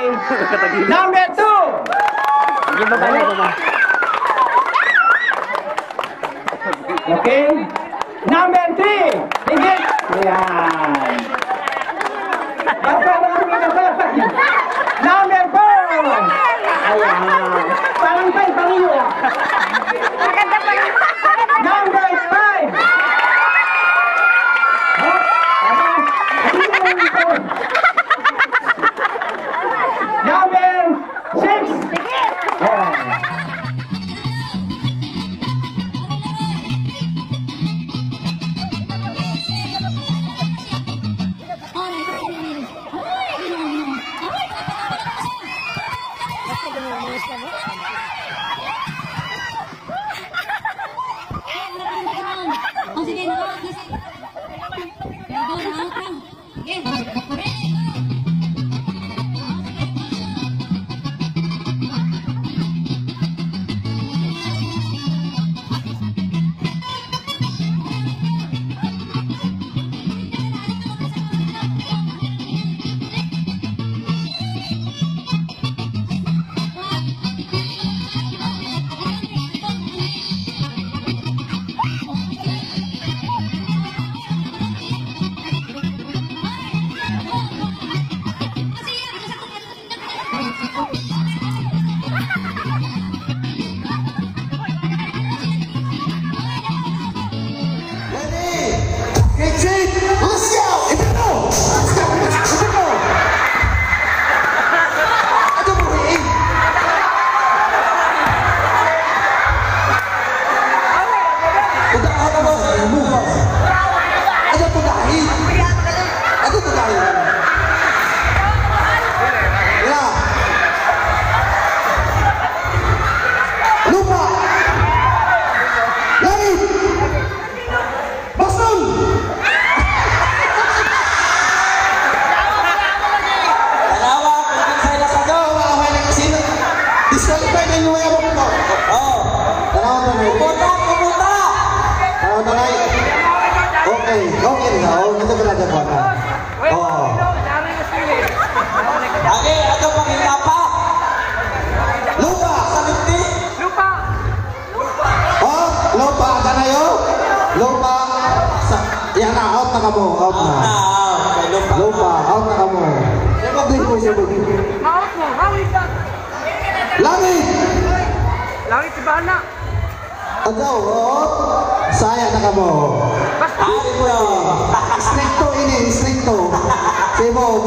Number 2. Okay. Number 3. Higit. Ayan. Number 4. Ayan. Parang pangiyo. Number 5. Number 6. Langit si Bana. Agaw, saya na ka mo. Stricto ini, stricto. Sibog.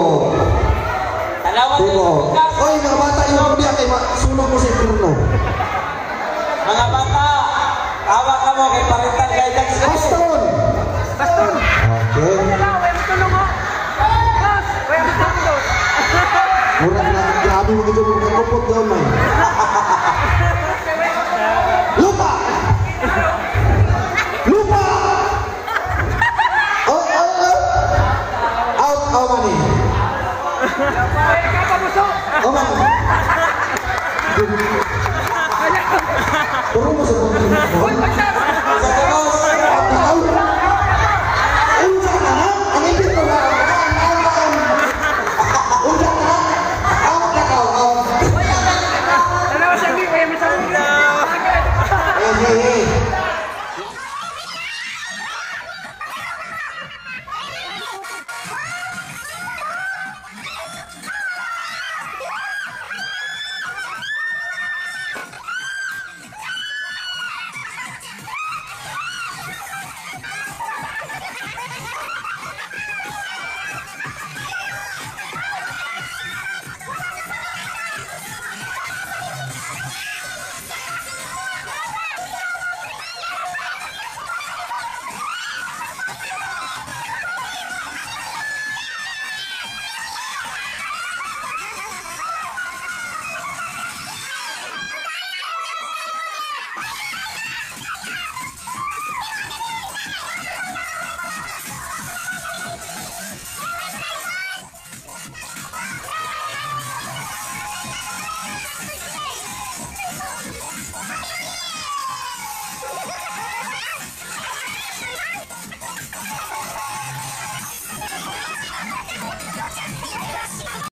Sibog. Oy, mga bata, yung biya kay sulong mo sa impirno. Mga bata, hawak ka mo kay paritan kay Jackson. Baston. Okay. Murang na, grabe mo gito ng kapupot daw man. Lupa! Out mani. Man. Turun mo sa